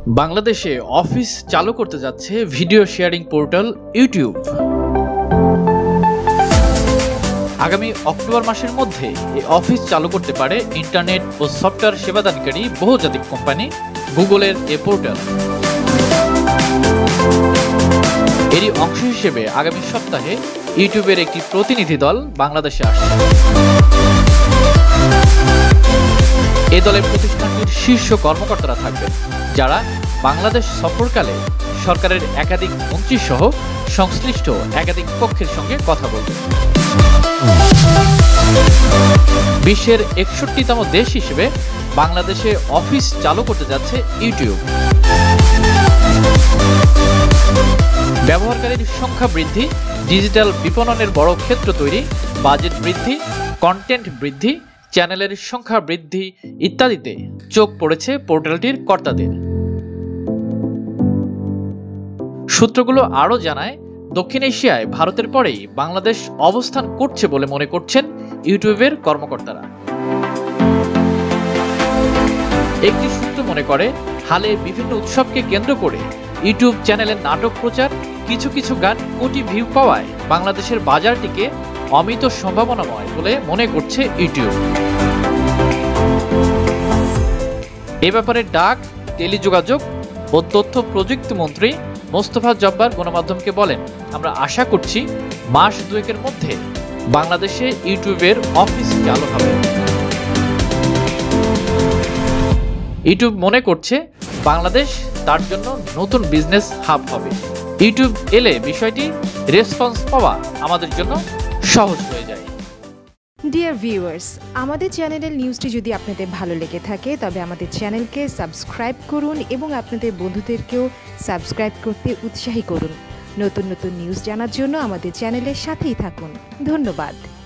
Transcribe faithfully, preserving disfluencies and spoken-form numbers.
বাংলাদেশে অফিস চালু করতে যাচ্ছে ভিডিও শেয়ারিং পোর্টাল ইউটিউব। আগামী অক্টোবর মাসের মধ্যে এই অফিস চালু করতে পারে ইন্টারনেট ও সফটওয়্যার সেবাদানকারী বহুজাতিক কোম্পানি গুগলের এ পোর্টাল। এরই অংশ হিসেবে আগামী সপ্তাহে ইউটিউবের একটি প্রতিনিধি দল বাংলাদেশে আসছে। এ দলের প্রতিষ্ঠানটির শীর্ষ কর্মকর্তারা থাকবেন, যারা বাংলাদেশ সফরকালে সরকারের একাধিক মন্ত্রী সহ সংশ্লিষ্ট একাধিক পক্ষের সঙ্গে কথা বলবেন। বিশ্বের একষট্টিতম দেশ হিসেবে বাংলাদেশে অফিস চালু করতে যাচ্ছে ইউটিউব। ব্যবহারকারীর সংখ্যা বৃদ্ধি, ডিজিটাল বিপণনের বড় ক্ষেত্র তৈরি, বাজেট বৃদ্ধি, কন্টেন্ট বৃদ্ধি, চ্যানেলের সংখ্যা বৃদ্ধি ইত্যাদিতে চোখ পড়েছে পোর্টালটির কর্তাদের। সূত্রগুলো আরও জানায়, দক্ষিণ এশিয়ায় ভারতের পরেই বাংলাদেশ অবস্থান করছে বলে মনে করছেন ইউটিউবের কর্মকর্তারা। একটি সূত্র মনে করে, হালে বিভিন্ন উৎসবকে কেন্দ্র করে ইউটিউব চ্যানেলের নাটক প্রচার, কিছু কিছু গান কোটি ভিউ পাওয়ায় বাংলাদেশের বাজারটিকে অমিত সম্ভাবনাময় বলে মনে করছে ইউটিউব। এ ব্যাপারে ডাক, টেলিযোগাযোগ ও তথ্য প্রযুক্তি মন্ত্রী মোস্তফা জব্বার গণমাধ্যমকে বলেন, আমরা আশা করছি মাস দুয়েকের মধ্যে বাংলাদেশে ইউটিউবের অফিস চালু হবে। ইউটিউব মনে করছে বাংলাদেশ তার জন্য নতুন বিজনেস হাব হবে। ইউটিউব এলে বিষয়টি রেসপন্স পাওয়া আমাদের জন্য সহজ হয়ে যায়। ডিয়ার ভিউয়ার্স, আমাদের চ্যানেলের নিউজটি যদি আপনাদের ভালো লেগে থাকে তবে আমাদের চ্যানেলকে সাবস্ক্রাইব করুন এবং আপনাদের বন্ধুদেরকেও সাবস্ক্রাইব করতে উৎসাহী করুন। নতুন নতুন নিউজ জানার জন্য আমাদের চ্যানেলের সাথেই থাকুন। ধন্যবাদ।